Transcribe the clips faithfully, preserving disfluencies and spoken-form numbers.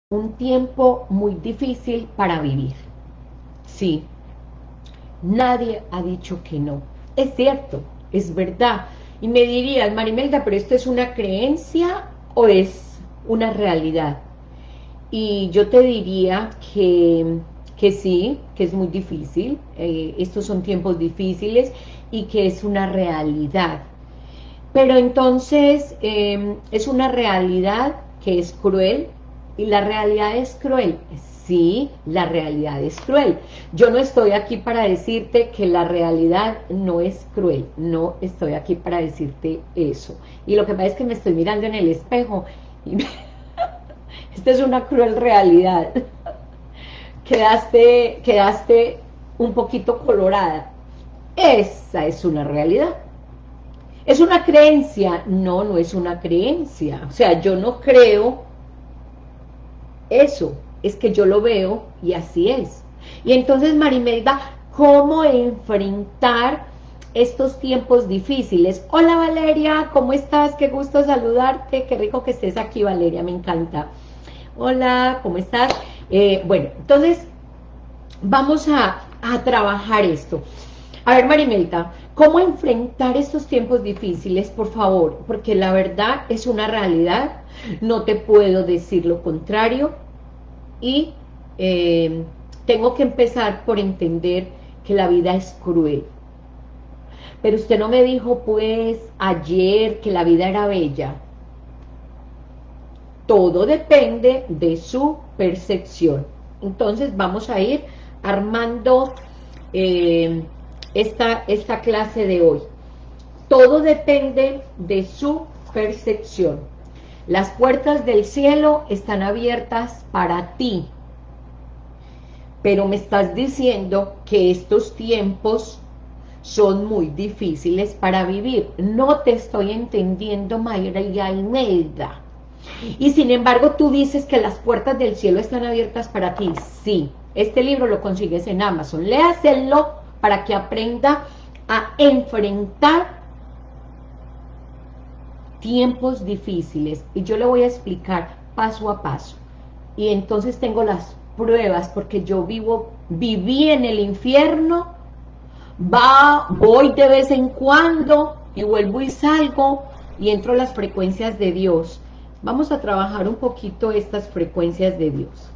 un tiempo muy difícil para vivir. Sí, nadie ha dicho que no. Es cierto, es verdad. Y me dirías, Marimelda, ¿pero esto es una creencia o es una realidad? Y yo te diría que, que sí, que es muy difícil, eh, estos son tiempos difíciles y que es una realidad. Pero entonces eh, es una realidad que es cruel, y la realidad es cruel. Sí, la realidad es cruel. Yo no estoy aquí para decirte que la realidad no es cruel, no estoy aquí para decirte eso. Y lo que pasa es que me estoy mirando en el espejo y me... esta es una cruel realidad. Quedaste, quedaste un poquito colorada. Esa es una realidad. ¿Es una creencia? No, no es una creencia. O sea, yo no creo eso, es que yo lo veo y así es. Y entonces, Marimelda, ¿cómo enfrentar estos tiempos difíciles? Hola Valeria, ¿cómo estás? Qué gusto saludarte, qué rico que estés aquí, Valeria, me encanta. Hola, ¿cómo estás? Eh, bueno, entonces vamos a, a trabajar esto. A ver, Marimelda, ¿cómo enfrentar estos tiempos difíciles, por favor? Porque la verdad es una realidad, no te puedo decir lo contrario, y eh, tengo que empezar por entender que la vida es cruel. Pero usted no me dijo, pues, ayer que la vida era bella. Todo depende de su percepción. Entonces vamos a ir armando eh, esta, esta clase de hoy. Todo depende de su percepción. Las puertas del cielo están abiertas para ti, pero me estás diciendo que estos tiempos son muy difíciles para vivir. No te estoy entendiendo, Mayra y Imelda. Y sin embargo tú dices que las puertas del cielo están abiertas para ti. Sí, este libro lo consigues en Amazon. Léaselo para que aprenda a enfrentar tiempos difíciles. Y yo le voy a explicar paso a paso. Y entonces tengo las pruebas, porque yo vivo, viví en el infierno, va, voy de vez en cuando, y vuelvo y salgo, y entro a las frecuencias de Dios. Vamos a trabajar un poquito estas frecuencias de Dios.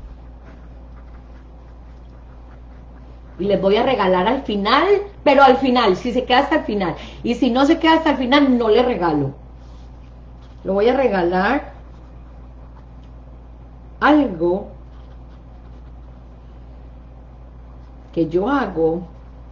Y les voy a regalar al final, pero al final, si se queda hasta el final. Y si no se queda hasta el final, no le regalo. Lo voy a regalar algo que yo hago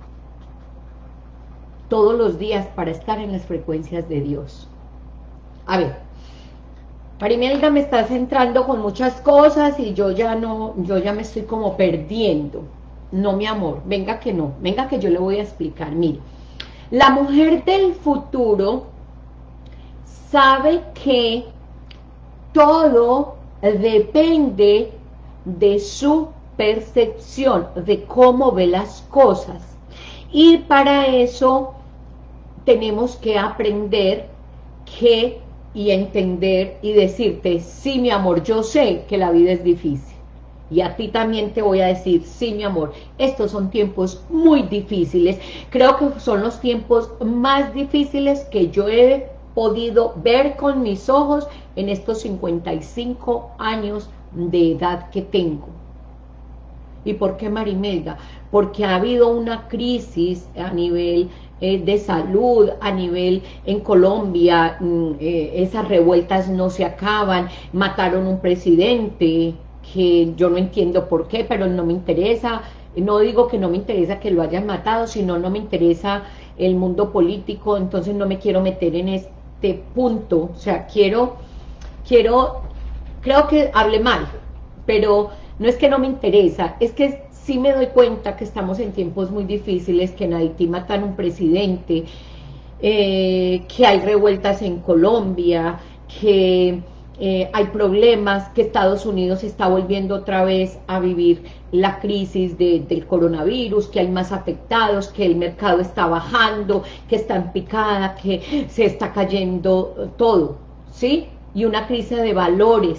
todos los días para estar en las frecuencias de Dios. A ver, Marimelda, me estás entrando con muchas cosas y yo ya no, yo ya me estoy como perdiendo. No, mi amor, venga que no, venga que yo le voy a explicar. Mire, la mujer del futuro sabe que todo depende de su percepción, de cómo ve las cosas. Y para eso tenemos que aprender que y entender y decirte, sí, mi amor, yo sé que la vida es difícil. Y a ti también te voy a decir, sí, mi amor, estos son tiempos muy difíciles. Creo que son los tiempos más difíciles que yo he podido ver con mis ojos en estos cincuenta y cinco años de edad que tengo. ¿Y por qué, Marimelda? Porque ha habido una crisis a nivel eh, de salud, a nivel en Colombia, eh, esas revueltas no se acaban, mataron un presidente, que yo no entiendo por qué, pero no me interesa, no digo que no me interesa que lo hayan matado, sino no me interesa el mundo político, entonces no me quiero meter en este punto, o sea, quiero, quiero, creo que hablé mal, pero no es que no me interesa, es que sí me doy cuenta que estamos en tiempos muy difíciles, que en Haití matan un presidente, eh, que hay revueltas en Colombia, que eh, hay problemas, que Estados Unidos está volviendo otra vez a vivir la crisis de, del coronavirus, que hay más afectados, que el mercado está bajando, que está en picada, que se está cayendo todo, ¿sí? Y una crisis de valores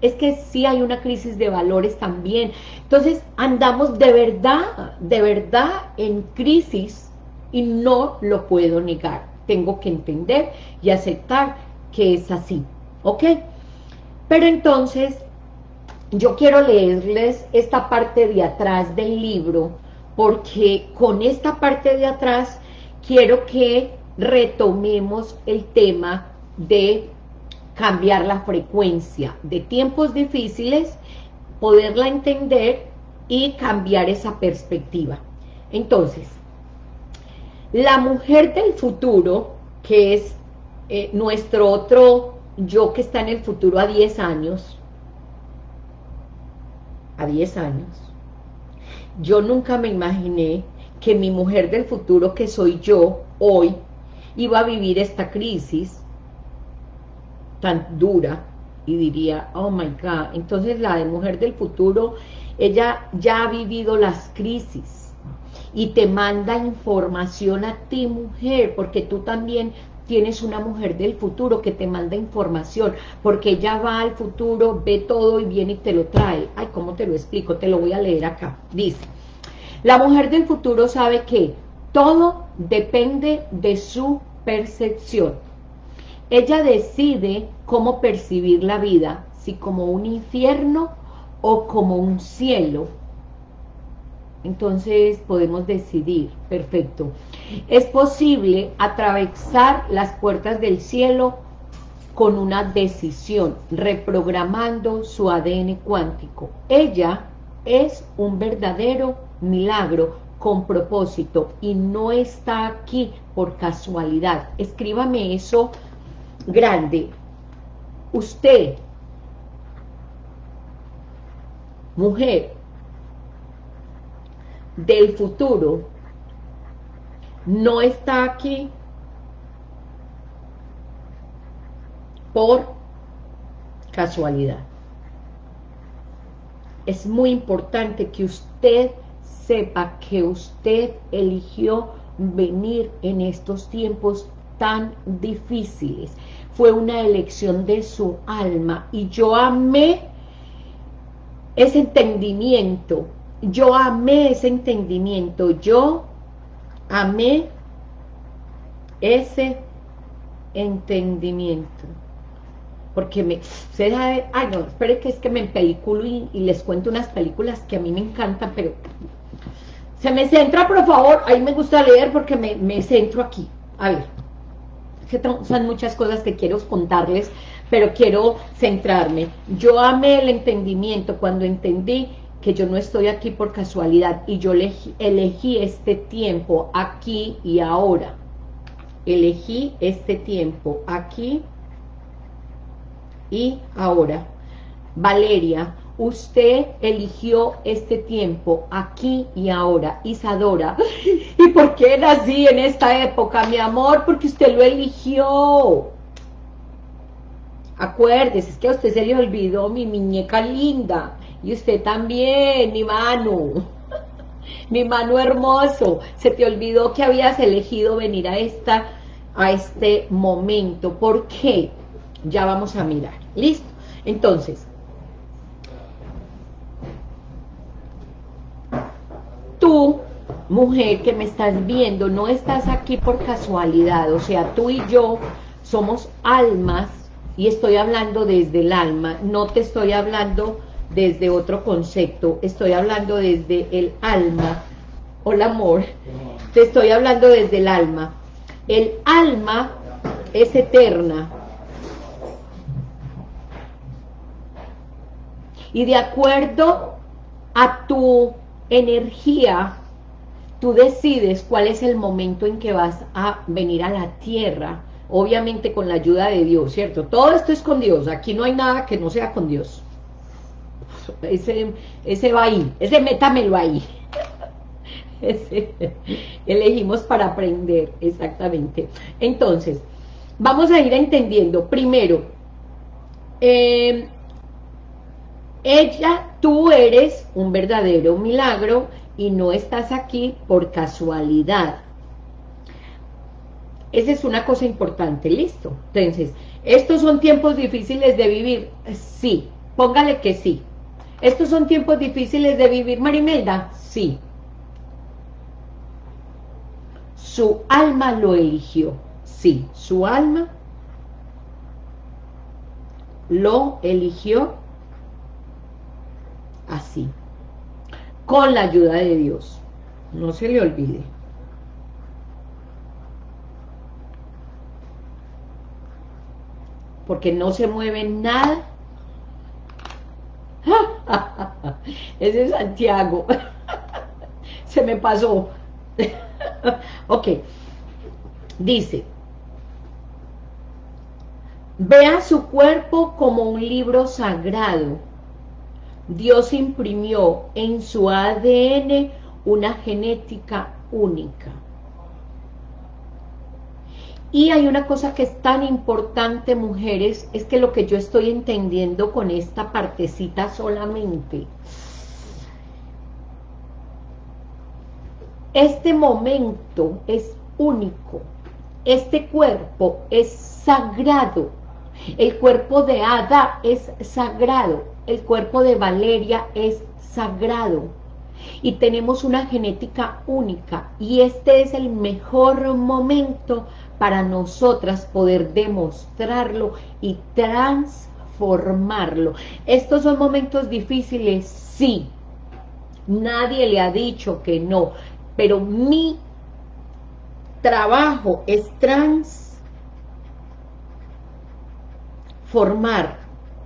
es que sí hay una crisis de valores también. Entonces andamos de verdad, de verdad en crisis y no lo puedo negar. Tengo que entender y aceptar que es así, ¿ok? Pero entonces yo quiero leerles esta parte de atrás del libro, porque con esta parte de atrás quiero que retomemos el tema de cambiar la frecuencia de tiempos difíciles, poderla entender y cambiar esa perspectiva. Entonces, la mujer del futuro, que es eh, nuestro otro yo que está en el futuro a diez años, a diez años, yo nunca me imaginé que mi mujer del futuro, que soy yo hoy, iba a vivir esta crisis tan dura, y diría, oh my God, entonces la de mujer del futuro, ella ya ha vivido las crisis, y te manda información a ti, mujer, porque tú también tienes una mujer del futuro que te manda información, porque ella va al futuro, ve todo y viene y te lo trae. Ay, ¿cómo te lo explico? Te lo voy a leer acá. Dice, la mujer del futuro sabe que todo depende de su percepción. Ella decide cómo percibir la vida, si como un infierno o como un cielo. Entonces podemos decidir, perfecto. Es posible atravesar las puertas del cielo con una decisión, reprogramando su A D N cuántico. Ella es un verdadero milagro con propósito y no está aquí por casualidad. Escríbame eso grande. Usted, mujer del futuro, no está aquí por casualidad. Es muy importante que usted sepa que usted eligió venir en estos tiempos tan difíciles. Fue una elección de su alma y yo amé ese entendimiento. Yo amé ese entendimiento. Yo amé ese entendimiento. Porque me... Usted sabe, ay no, espere que es que me empeliculo y, y les cuento unas películas que a mí me encantan, pero... Se me centra, por favor, ahí me gusta leer porque me, me centro aquí. A ver, es que son muchas cosas que quiero contarles, pero quiero centrarme. Yo amé el entendimiento cuando entendí que yo no estoy aquí por casualidad y yo elegí, elegí este tiempo aquí y ahora. Elegí este tiempo aquí y ahora. Valeria, usted eligió este tiempo aquí y ahora. Isadora, ¿y por qué nací en esta época, mi amor? Porque usted lo eligió. Acuérdese, es que a usted se le olvidó, mi muñeca linda. Y usted también, mi Manu. Mi Manu hermoso. Se te olvidó que habías elegido venir a, esta, a este momento. ¿Por qué? Ya vamos a mirar. ¿Listo? Entonces, tú, mujer que me estás viendo, no estás aquí por casualidad. O sea, tú y yo somos almas, y estoy hablando desde el alma, no te estoy hablando desde otro concepto, estoy hablando desde el alma. Hola, amor, te estoy hablando desde el alma. El alma es eterna. Y de acuerdo a tu energía, tú decides cuál es el momento en que vas a venir a la tierra, obviamente con la ayuda de Dios, ¿cierto? Todo esto es con Dios, aquí no hay nada que no sea con Dios. Ese, ese va ahí, ese métamelo ahí. Ese, elegimos para aprender, exactamente. Entonces, vamos a ir entendiendo, primero, eh, ella, tú eres un verdadero milagro y no estás aquí por casualidad. Esa es una cosa importante, ¿listo? Entonces, ¿estos son tiempos difíciles de vivir? Sí, Póngale que sí. ¿Estos son tiempos difíciles de vivir, Marimelda? Sí. Su alma lo eligió. Sí, su alma lo eligió así, con la ayuda de Dios. No se le olvide. Porque no se mueve nada. Ese es Santiago. Se me pasó. Ok. Dice: vea su cuerpo como un libro sagrado. Dios imprimió en su A D N una genética única. Y hay una cosa que es tan importante, mujeres, es que lo que yo estoy entendiendo con esta partecita solamente, este momento es único, este cuerpo es sagrado, el cuerpo de Ada es sagrado, el cuerpo de Valeria es sagrado, y tenemos una genética única, y este es el mejor momento para nosotras poder demostrarlo y transformarlo. ¿Estos son momentos difíciles? Sí. Nadie le ha dicho que no, pero mi trabajo es transformar.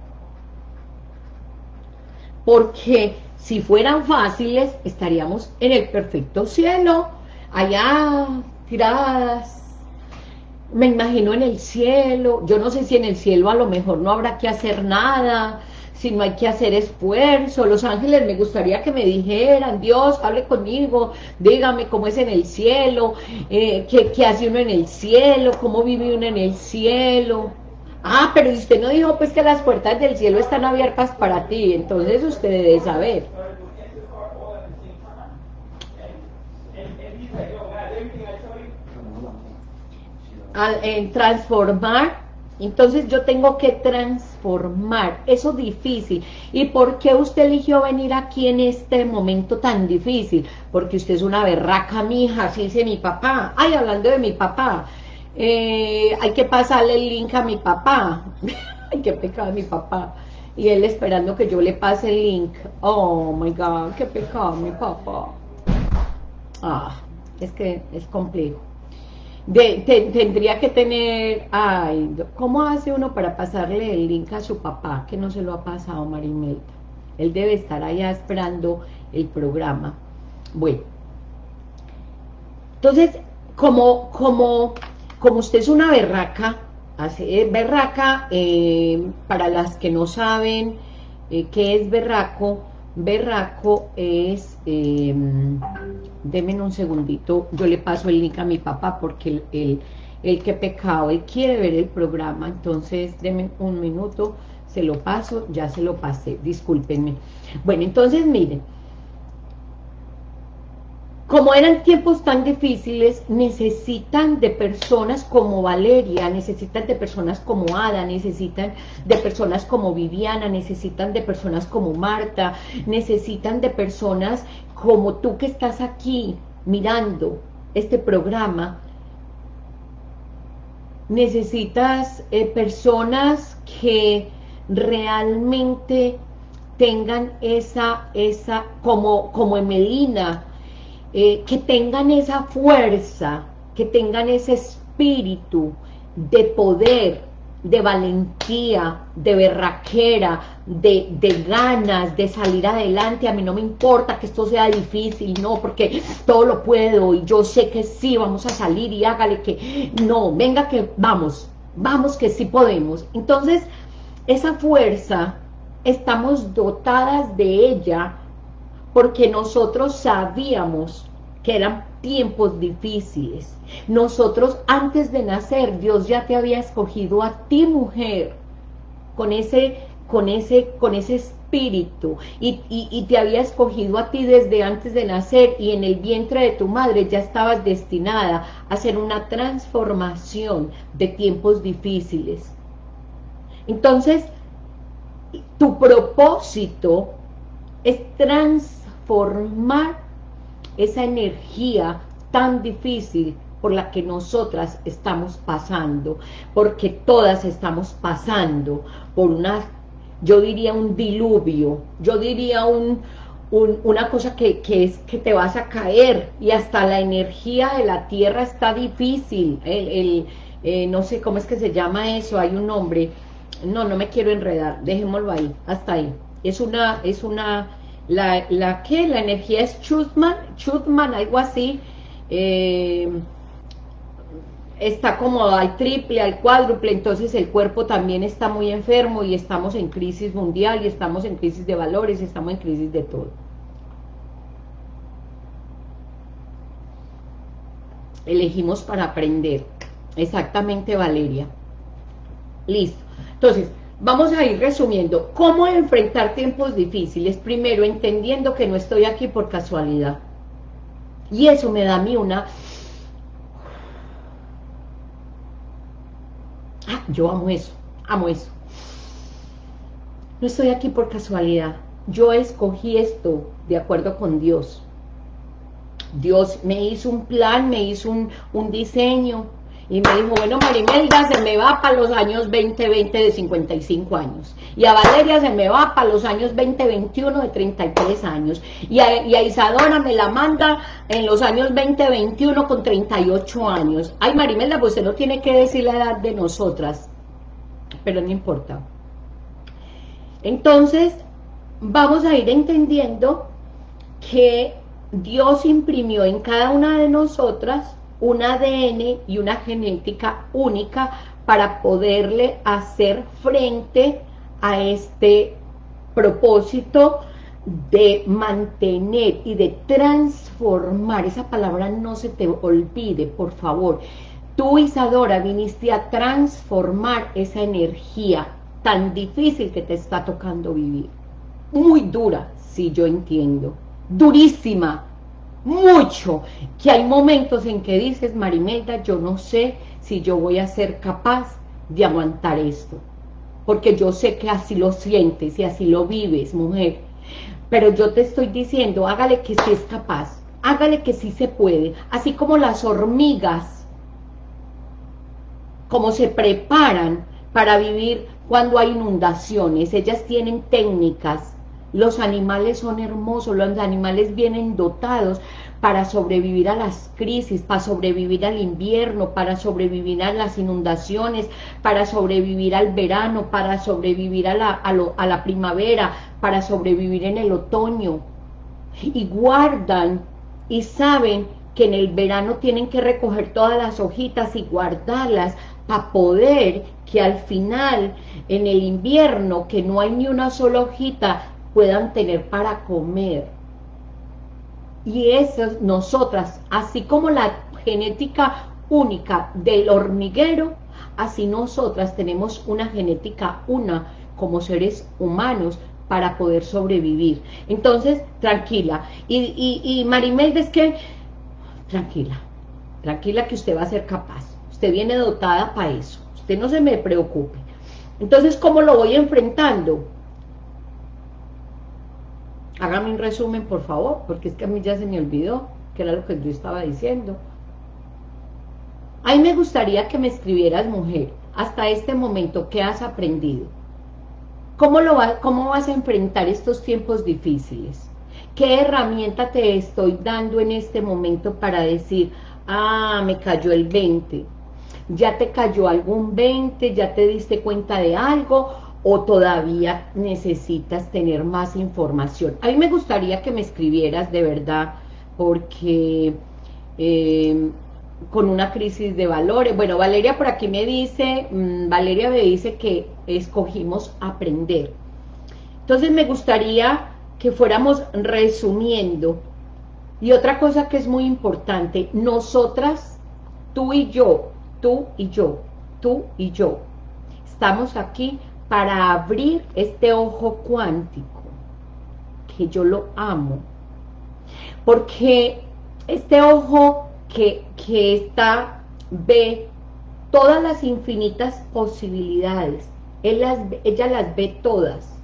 Porque si fueran fáciles, estaríamos en el perfecto cielo, allá tiradas. Me imagino en el cielo. Yo no sé si en el cielo a lo mejor no habrá que hacer nada, si no hay que hacer esfuerzo. Los ángeles me gustaría que me dijeran: Dios, hable conmigo, dígame cómo es en el cielo, eh, qué, qué hace uno en el cielo, cómo vive uno en el cielo. Ah, pero usted no dijo pues que las puertas del cielo están abiertas para ti, entonces usted debe saber. Al, en transformar, entonces yo tengo que transformar, eso difícil. ¿Y por qué usted eligió venir aquí en este momento tan difícil? Porque usted es una berraca, mija, así dice mi papá. Ay, hablando de mi papá, eh, hay que pasarle el link a mi papá. Ay, qué pecado mi papá. Y él esperando que yo le pase el link. Oh my God, qué pecado mi papá. Ah, es que es complejo. De, te, tendría que tener, ay, ¿cómo hace uno para pasarle el link a su papá que no se lo ha pasado, Marimelda? Él debe estar allá esperando el programa. Bueno, entonces, como, como, como usted es una berraca, hace, berraca, eh, para las que no saben eh, qué es berraco, berraco es, eh, denme un segundito, yo le paso el link a mi papá porque el, el, el que pecado, él quiere ver el programa, entonces denme un minuto, se lo paso, ya se lo pasé, discúlpenme. Bueno, entonces miren, como eran tiempos tan difíciles, necesitan de personas como Valeria, necesitan de personas como Ada, necesitan de personas como Viviana, necesitan de personas como Marta, necesitan de personas como tú que estás aquí mirando este programa. Necesitas eh, personas que realmente tengan esa, esa como, como Emelina, Eh, que tengan esa fuerza, que tengan ese espíritu de poder, de valentía, de berraquera, de, de ganas de salir adelante. A mí no me importa que esto sea difícil, no, porque todo lo puedo y yo sé que sí, vamos a salir y hágale que, no, venga que vamos, vamos que sí podemos. Entonces, esa fuerza, estamos dotadas de ella, porque nosotros sabíamos que eran tiempos difíciles. Nosotros antes de nacer, Dios ya te había escogido a ti, mujer, con ese, con ese, con ese espíritu, y, y, y te había escogido a ti desde antes de nacer, y en el vientre de tu madre ya estabas destinada a hacer una transformación de tiempos difíciles. Entonces, Tu propósito es transformar esa energía tan difícil por la que nosotras estamos pasando, porque todas estamos pasando por una, yo diría un diluvio, yo diría un, un, una cosa que, que es que te vas a caer, y hasta la energía de la tierra está difícil, el, el, eh, no sé cómo es que se llama eso, hay un nombre, no, no me quiero enredar, dejémoslo ahí, hasta ahí, es una, es una, la, la que, la energía es Schumann, Schumann, algo así, eh, está como al triple, al cuádruple, entonces el cuerpo también está muy enfermo y estamos en crisis mundial y estamos en crisis de valores, estamos en crisis de todo. Elegimos para aprender, exactamente, Valeria. Listo, entonces vamos a ir resumiendo. ¿Cómo enfrentar tiempos difíciles? Primero, entendiendo que no estoy aquí por casualidad, y eso me da a mí una... Ah, yo amo eso, amo eso. No estoy aquí por casualidad. Yo escogí esto de acuerdo con Dios. Dios me hizo un plan, me hizo un, un diseño, y me dijo, bueno, Marimelda, se me va para los años veinte, veinte de cincuenta y cinco años. Y a Valeria se me va para los años veinte, veintiuno de treinta y tres años. Y a, y a Isadora me la manda en los años veinte, veintiuno con treinta y ocho años. Ay, Marimelda, pues usted no tiene que decir la edad de nosotras, pero no importa. Entonces, vamos a ir entendiendo que Dios imprimió en cada una de nosotras un A D N y una genética única para poderle hacer frente a este propósito de mantener y de transformar. Esa palabra no se te olvide, por favor. Tú, Isadora, viniste a transformar esa energía tan difícil que te está tocando vivir. Muy dura, sí, yo entiendo. Durísima, mucho, que hay momentos en que dices, Marimelda, yo no sé si yo voy a ser capaz de aguantar esto, porque yo sé que así lo sientes y así lo vives, mujer, pero yo te estoy diciendo, hágale que sí es capaz, hágale que sí se puede, así como las hormigas, como se preparan para vivir cuando hay inundaciones, ellas tienen técnicas. Los animales son hermosos, los animales vienen dotados para sobrevivir a las crisis, para sobrevivir al invierno, para sobrevivir a las inundaciones, para sobrevivir al verano, para sobrevivir a la, a lo, a la primavera, para sobrevivir en el otoño. Y guardan y saben que en el verano tienen que recoger todas las hojitas y guardarlas para poder que al final, en el invierno, que no hay ni una sola hojita, puedan tener para comer. Y eso, nosotras, así como la genética única del hormiguero, así nosotras tenemos una genética una como seres humanos para poder sobrevivir. Entonces, tranquila. Y, y, y Marimelda, es que, tranquila, tranquila que usted va a ser capaz. Usted viene dotada para eso. Usted no se me preocupe. Entonces, ¿cómo lo voy enfrentando? Hágame un resumen, por favor, porque es que a mí ya se me olvidó, que era lo que yo estaba diciendo. A mí me gustaría que me escribieras, mujer, hasta este momento, ¿qué has aprendido? ¿Cómo, lo va, cómo vas a enfrentar estos tiempos difíciles? ¿Qué herramienta te estoy dando en este momento para decir, ah, me cayó el veinte? ¿Ya te cayó algún veinte? ¿Ya te diste cuenta de algo? ¿O todavía necesitas tener más información? A mí me gustaría que me escribieras de verdad, porque eh, con una crisis de valores, bueno, Valeria por aquí me dice, mmm, Valeria me dice que escogimos aprender. Entonces me gustaría que fuéramos resumiendo. Y otra cosa que es muy importante, nosotras, tú y yo, tú y yo, tú y yo, estamos aquí para abrir este ojo cuántico, que yo lo amo, porque este ojo que, que está, ve todas las infinitas posibilidades, él las, ella las ve todas,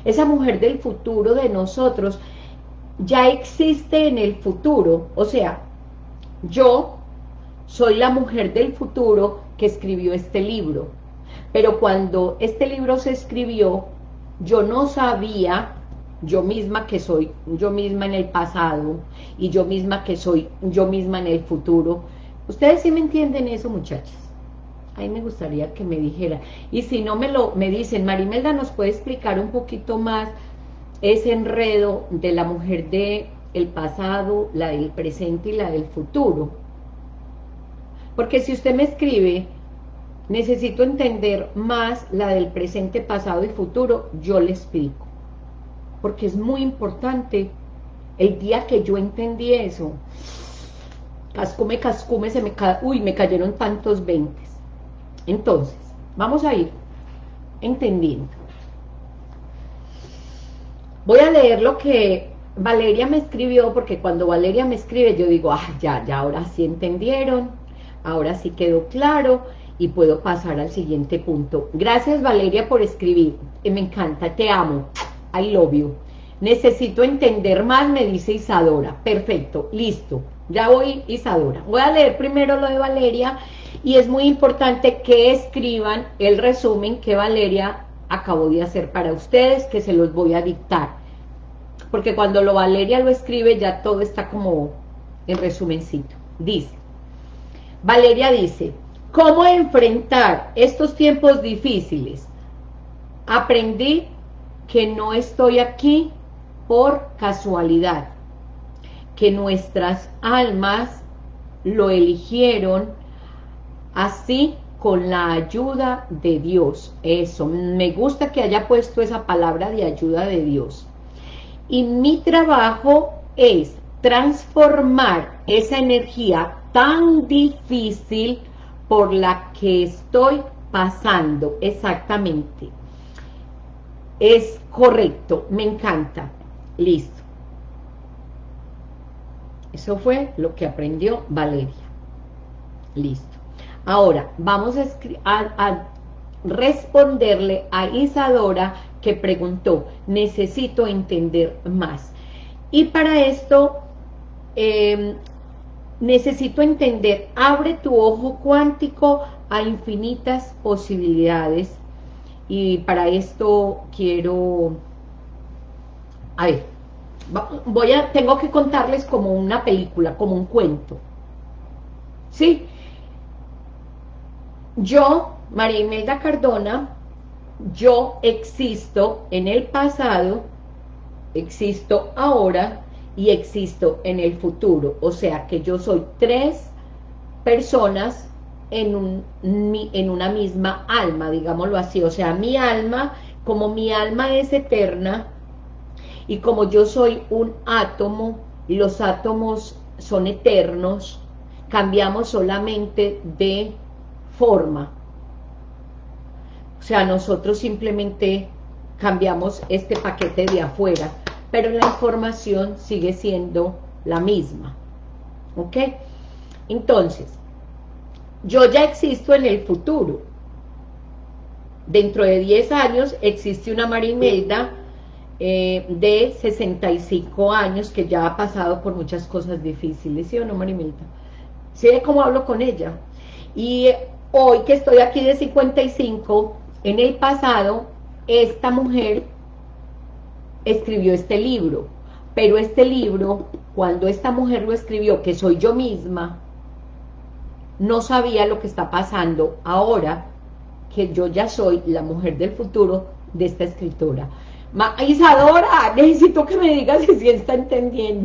Esa mujer del futuro de nosotros ya existe en el futuro. O sea, yo soy la mujer del futuro que escribió este libro. Pero cuando este libro se escribió, yo no sabía, yo misma que soy yo misma en el pasado, y yo misma que soy yo misma en el futuro. ¿Ustedes sí me entienden eso, muchachas? Ahí me gustaría que me dijera. Y si no me lo me dicen, Marimelda, ¿nos puede explicar un poquito más ese enredo de la mujer de el pasado, la del presente y la del futuro? Porque si usted me escribe, necesito entender más la del presente, pasado y futuro, yo le explico. Porque es muy importante. El día que yo entendí eso, cascume, cascume, se me ca... uy, me cayeron tantos veintes. Entonces, vamos a ir entendiendo. Voy a leer lo que Valeria me escribió, porque cuando Valeria me escribe, yo digo, ah, ya, ya, ahora sí entendieron, ahora sí quedó claro, y puedo pasar al siguiente punto. Gracias, Valeria, por escribir, me encanta, te amo, I love you. Necesito entender más, me dice Isadora. Perfecto, listo, ya voy, Isadora. Voy a leer primero lo de Valeria, y es muy importante que escriban el resumen que Valeria acabó de hacer para ustedes, que se los voy a dictar, porque cuando lo Valeria lo escribe, ya todo está como en resumencito. Dice, Valeria dice, ¿cómo enfrentar estos tiempos difíciles? Aprendí que no estoy aquí por casualidad, que nuestras almas lo eligieron así con la ayuda de Dios. Eso, me gusta que haya puesto esa palabra de ayuda de Dios. Y mi trabajo es transformar esa energía tan difícil por la que estoy pasando. Exactamente. Es correcto, me encanta. Listo. Eso fue lo que aprendió Valeria. Listo. Ahora, vamos a, a, a responderle a Isadora, que preguntó, necesito entender más. Y para esto, eh, necesito entender, abre tu ojo cuántico a infinitas posibilidades. Y para esto quiero, a ver, voy a, tengo que contarles como una película, como un cuento. ¿Sí? Yo, María Imelda Cardona, yo existo en el pasado, existo ahora y existo en el futuro. O sea que yo soy tres personas en, un, en una misma alma, digámoslo así. O sea, mi alma, como mi alma es eterna y como yo soy un átomo y los átomos son eternos, cambiamos solamente de forma. O sea, nosotros simplemente cambiamos este paquete de afuera, pero la información sigue siendo la misma. ¿Ok? Entonces, yo ya existo en el futuro. Dentro de diez años existe una María Imelda eh, de sesenta y cinco años que ya ha pasado por muchas cosas difíciles, ¿sí o no, María Imelda? ¿Sí de cómo hablo con ella? Y hoy que estoy aquí de cincuenta y cinco, en el pasado, esta mujer escribió este libro, pero este libro, cuando esta mujer lo escribió, que soy yo misma, no sabía lo que está pasando ahora, que yo ya soy la mujer del futuro de esta escritora. Ma, Isadora, necesito que me digas si sí está entendiendo.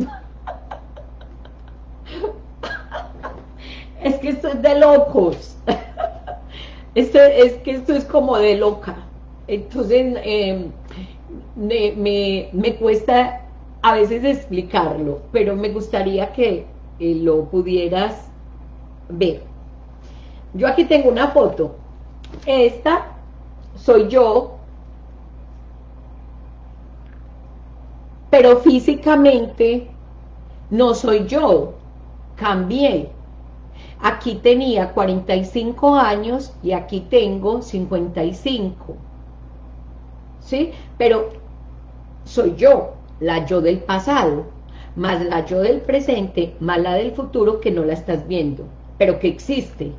Es que esto es de locos. Esto, es que esto es como de loca. Entonces, eh, me, me, me cuesta a veces explicarlo, pero me gustaría que eh, lo pudieras ver. Yo aquí tengo una foto. Esta soy yo, pero físicamente no soy yo, cambié. Aquí tenía cuarenta y cinco años y aquí tengo cincuenta y cinco, ¿sí? Pero soy yo, la yo del pasado, más la yo del presente, más la del futuro que no la estás viendo, pero que existe.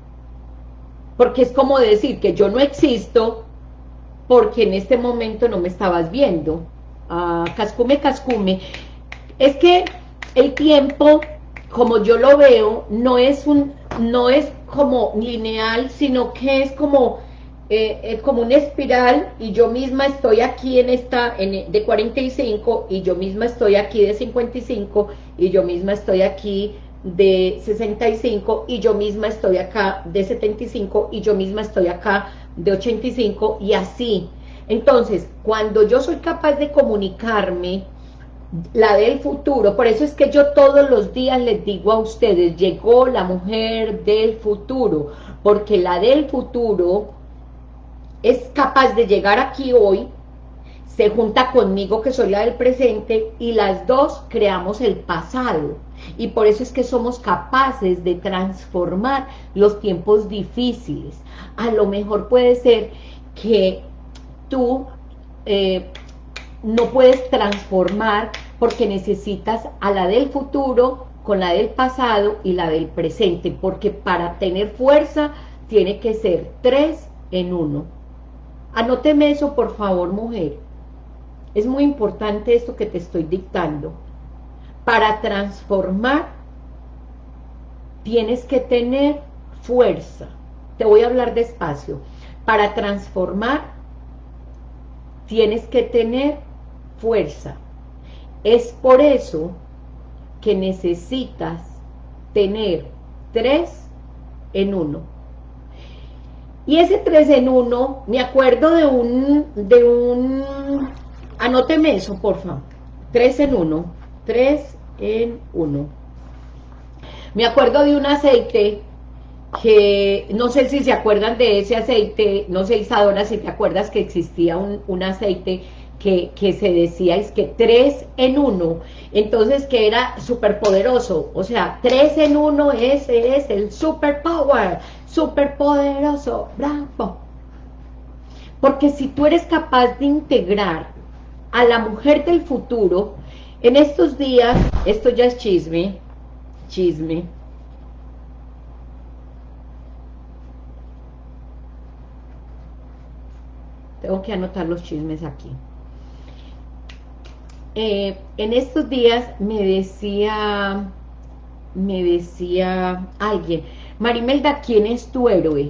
Porque es como decir que yo no existo porque en este momento no me estabas viendo. Ah, cascume, cascume. Es que el tiempo, como yo lo veo, no es un, no es como lineal, sino que es como, eh, es como una espiral, y yo misma estoy aquí en esta, en, de cuarenta y cinco, y yo misma estoy aquí de cincuenta y cinco, y yo misma estoy aquí de sesenta y cinco, y yo misma estoy acá de setenta y cinco, y yo misma estoy acá de ochenta y cinco, y así. Entonces, cuando yo soy capaz de comunicarme, la del futuro, por eso es que yo todos los días les digo a ustedes, llegó la mujer del futuro, porque la del futuro es capaz de llegar aquí hoy, se junta conmigo que soy la del presente, y las dos creamos el pasado, y por eso es que somos capaces de transformar los tiempos difíciles. A lo mejor puede ser que tú eh, no puedes transformar porque necesitas a la del futuro con la del pasado y la del presente, porque para tener fuerza tiene que ser tres en uno. Anóteme eso, por favor, mujer. Es muy importante esto que te estoy dictando. Para transformar tienes que tener fuerza. Te voy a hablar despacio. Para transformar tienes que tener fuerza. Es por eso que necesitas tener tres en uno. Y ese tres en uno, me acuerdo de un, de un, anóteme eso, por favor. tres en uno, tres en uno. Me acuerdo de un aceite que, no sé si se acuerdan de ese aceite, no sé, Isadora, si te acuerdas que existía un, un aceite que, que se decía, es que tres en uno, entonces que era súper poderoso, o sea, tres en uno, ese es el super power, súper poderoso, bravo. Porque si tú eres capaz de integrar a la mujer del futuro, en estos días, esto ya es chisme, chisme, tengo que anotar los chismes aquí. Eh, en estos días me decía, me decía alguien, Marimelda, ¿quién es tu héroe?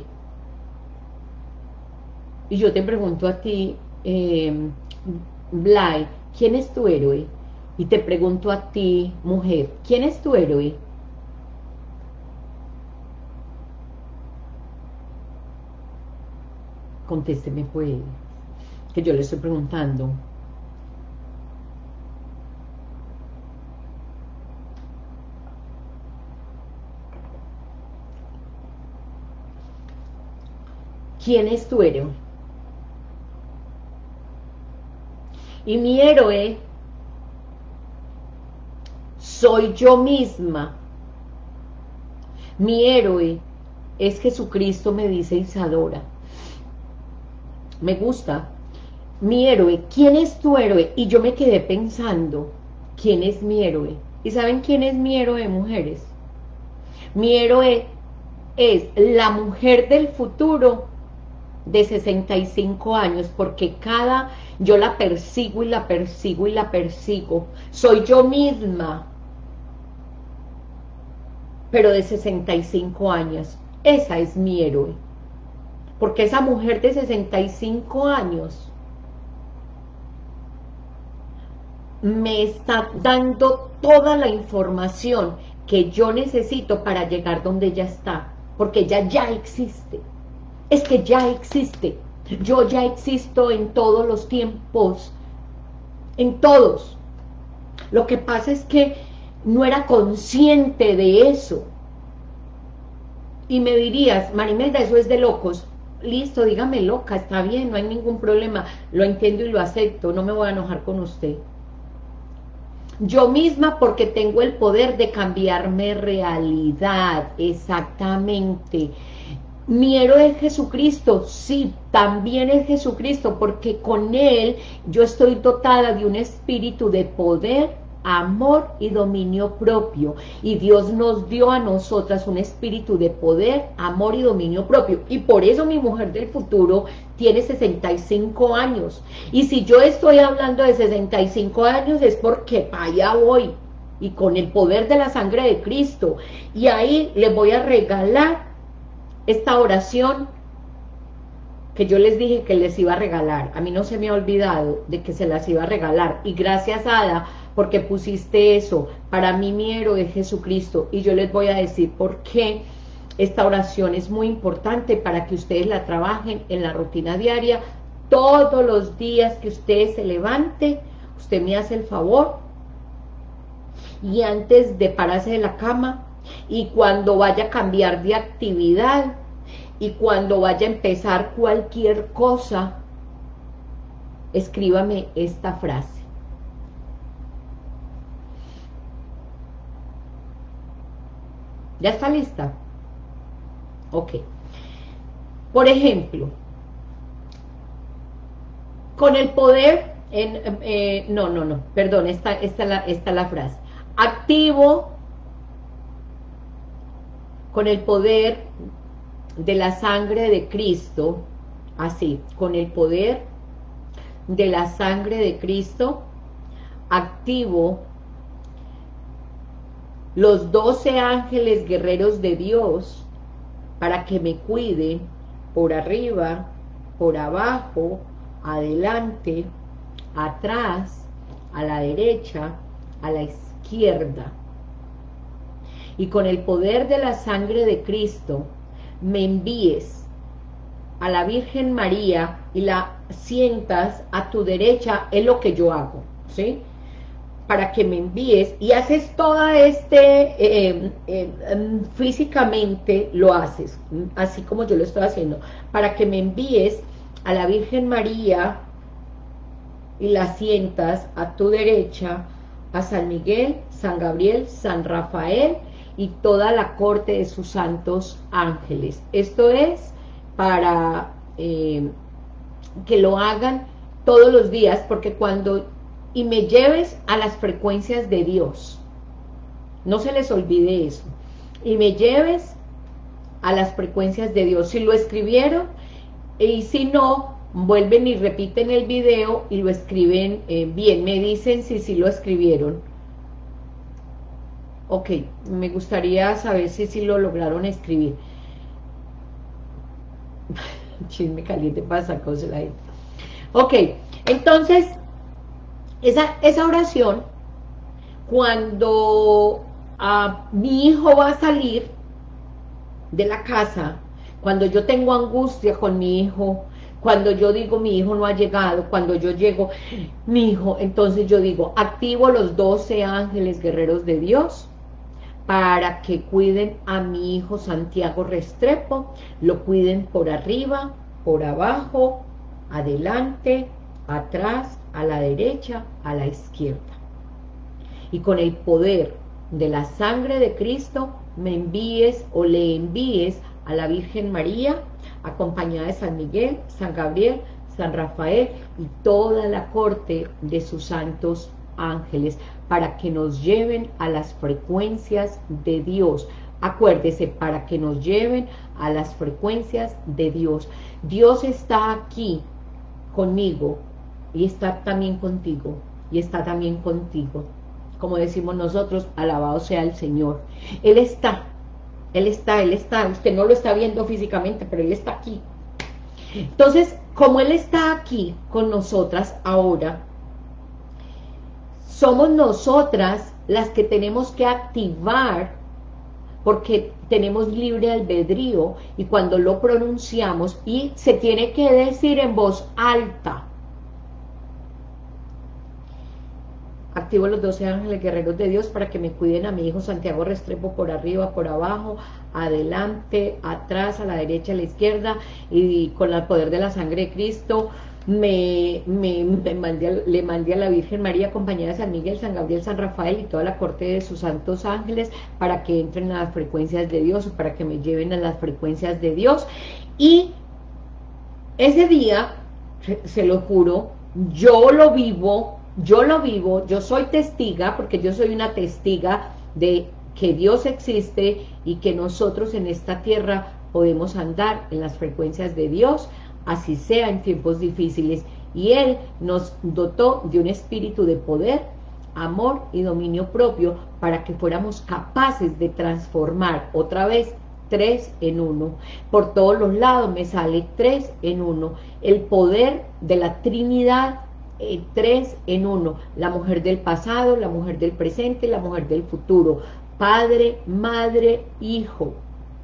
Y yo te pregunto a ti, eh, Blay, ¿quién es tu héroe? Y te pregunto a ti, mujer, ¿quién es tu héroe? Contésteme pues, que yo le estoy preguntando. ¿Quién es tu héroe? Y mi héroe soy yo misma. Mi héroe es Jesucristo, me dice Isadora. Me gusta. Mi héroe, ¿quién es tu héroe? Y yo me quedé pensando, ¿quién es mi héroe? ¿Y saben quién es mi héroe, mujeres? Mi héroe es la mujer del futuro de sesenta y cinco años, porque cada, yo la persigo y la persigo y la persigo, soy yo misma, pero de sesenta y cinco años, esa es mi héroe, porque esa mujer de sesenta y cinco años me está dando toda la información que yo necesito para llegar donde ella está, porque ella ya existe. Es que ya existe, yo ya existo en todos los tiempos, en todos. Lo que pasa es que no era consciente de eso. Y me dirías, Marimelda, eso es de locos. Listo, dígame loca, está bien, no hay ningún problema, lo entiendo y lo acepto, no me voy a enojar con usted. Yo misma, porque tengo el poder de cambiarme realidad, exactamente. Mi héroe es Jesucristo, sí, también es Jesucristo, porque con Él yo estoy dotada de un espíritu de poder, amor y dominio propio, y Dios nos dio a nosotras un espíritu de poder, amor y dominio propio, y por eso mi mujer del futuro tiene sesenta y cinco años, y si yo estoy hablando de sesenta y cinco años es porque para allá voy, y con el poder de la sangre de Cristo, y ahí les voy a regalar esta oración que yo les dije que les iba a regalar. A mí no se me ha olvidado de que se las iba a regalar, y gracias, Ada, porque pusiste eso. Para mí mi héroe es Jesucristo, y yo les voy a decir por qué esta oración es muy importante para que ustedes la trabajen en la rutina diaria. Todos los días que usted se levante, usted me hace el favor, y antes de pararse de la cama, y cuando vaya a cambiar de actividad, y cuando vaya a empezar cualquier cosa, escríbame esta frase. ¿Ya está lista? Ok. Por ejemplo, con el poder, en, eh, no, no, no, perdón, esta, esta, la, esta es la frase. Activo con el poder de la sangre de Cristo, así, con el poder de la sangre de Cristo, activo los doce ángeles guerreros de Dios para que me cuiden por arriba, por abajo, adelante, atrás, a la derecha, a la izquierda. Y con el poder de la sangre de Cristo me envíes a la Virgen María y la sientas a tu derecha, es lo que yo hago, ¿sí? Para que me envíes, y haces todo este, eh, eh, físicamente lo haces, así como yo lo estoy haciendo, para que me envíes a la Virgen María y la sientas a tu derecha, a San Miguel, San Gabriel, San Rafael y toda la corte de sus santos ángeles. Esto es para eh, que lo hagan todos los días, porque cuando, y me lleves a las frecuencias de Dios, no se les olvide eso, y me lleves a las frecuencias de Dios. Si lo escribieron, y si no, vuelven y repiten el video y lo escriben eh, bien, me dicen si sí lo escribieron. Ok, me gustaría saber si sí lo lograron escribir. Chisme caliente para sacársela ahí. Ok, entonces, esa, esa oración, cuando uh, mi hijo va a salir de la casa, cuando yo tengo angustia con mi hijo, cuando yo digo mi hijo no ha llegado, cuando yo llego, mi hijo, entonces yo digo, activo los doce ángeles guerreros de Dios, para que cuiden a mi hijo Santiago Restrepo, lo cuiden por arriba, por abajo, adelante, atrás, a la derecha, a la izquierda. Y con el poder de la sangre de Cristo, me envíes o le envíes a la Virgen María, acompañada de San Miguel, San Gabriel, San Rafael y toda la corte de sus santos ángeles, para que nos lleven a las frecuencias de Dios. Acuérdese, para que nos lleven a las frecuencias de Dios. Dios está aquí conmigo y está también contigo y está también contigo. Como decimos nosotros, alabado sea el Señor. Él está, Él está, Él está. Usted no lo está viendo físicamente, pero Él está aquí. Entonces, como Él está aquí con nosotras ahora, somos nosotras las que tenemos que activar, porque tenemos libre albedrío, y cuando lo pronunciamos, y se tiene que decir en voz alta. Activo los doce ángeles guerreros de Dios para que me cuiden a mi hijo Santiago Restrepo por arriba, por abajo, adelante, atrás, a la derecha, a la izquierda, y con el poder de la sangre de Cristo, me, me, me mandé a, le mandé a la Virgen María acompañada de San Miguel, San Gabriel, San Rafael y toda la corte de sus santos ángeles, para que entren a las frecuencias de Dios, o para que me lleven a las frecuencias de Dios, y Ese día, se lo juro, yo lo vivo, yo lo vivo, yo soy testiga, porque yo soy una testiga de que Dios existe y que nosotros en esta tierra podemos andar en las frecuencias de Dios, así sea en tiempos difíciles. Y Él nos dotó de un espíritu de poder, amor y dominio propio para que fuéramos capaces de transformar otra vez tres en uno. Por todos los lados me sale tres en uno. El poder de la Trinidad, eh, tres en uno. La mujer del pasado, la mujer del presente, la mujer del futuro. Padre, madre, hijo.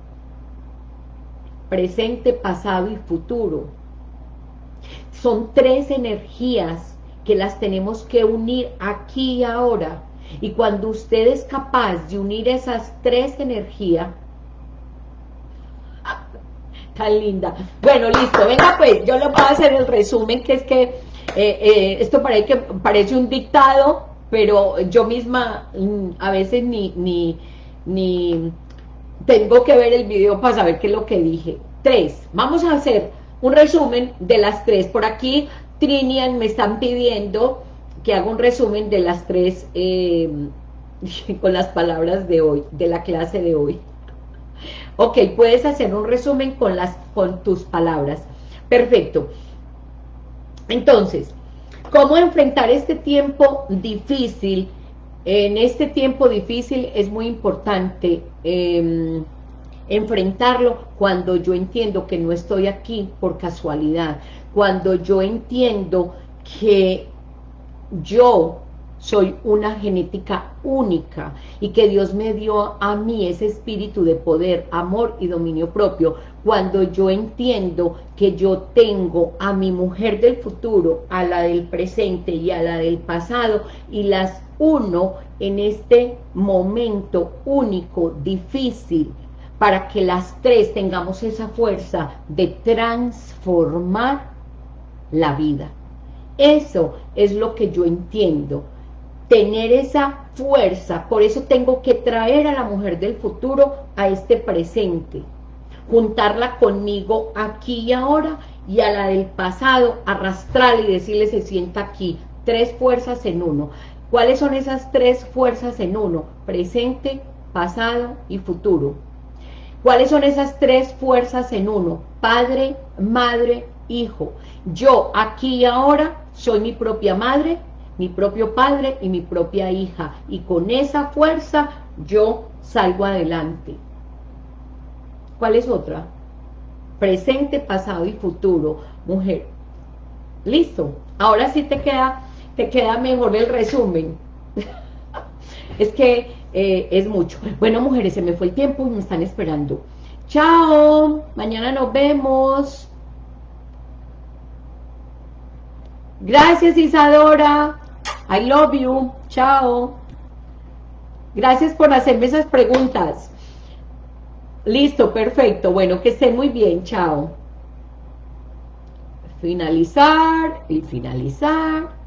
Presente, pasado y futuro. Son tres energías que las tenemos que unir aquí y ahora. Y cuando usted es capaz de unir esas tres energías, tan linda. Bueno, listo, venga pues, yo le voy a hacer el resumen, que es que eh, eh, esto parece, que parece un dictado, pero yo misma mm, a veces ni, ni, ni tengo que ver el video para saber qué es lo que dije. Tres, vamos a hacer un resumen de las tres. Por aquí Trinian me están pidiendo que haga un resumen de las tres eh, con las palabras de hoy, de la clase de hoy. Ok, puedes hacer un resumen con, las, con tus palabras. Perfecto. Entonces, ¿cómo enfrentar este tiempo difícil? En este tiempo difícil es muy importante eh, enfrentarlo cuando yo entiendo que no estoy aquí por casualidad, cuando yo entiendo que yo soy una genética única y que Dios me dio a mí ese espíritu de poder, amor y dominio propio. Cuando yo entiendo que yo tengo a mi mujer del futuro, a la del presente y a la del pasado, y las uno en este momento único, difícil, para que las tres tengamos esa fuerza de transformar la vida. Eso es lo que yo entiendo. Tener esa fuerza, por eso tengo que traer a la mujer del futuro a este presente, juntarla conmigo aquí y ahora, y a la del pasado arrastrarla y decirle se sienta aquí, tres fuerzas en uno. ¿Cuáles son esas tres fuerzas en uno? Presente, pasado y futuro. ¿Cuáles son esas tres fuerzas en uno? Padre, madre, hijo. Yo aquí y ahora soy mi propia madre, mi propio padre y mi propia hija, y con esa fuerza yo salgo adelante. ¿Cuál es otra? Presente, pasado y futuro, mujer. Listo, ahora sí te queda, te queda mejor el resumen. Es que eh, es mucho. Bueno, mujeres, se me fue el tiempo y me están esperando. Chao, mañana nos vemos. Gracias, Isadora. I love you. Chao. Gracias por hacerme esas preguntas. Listo, perfecto. Bueno, que estén muy bien. Chao. Finalizar y finalizar.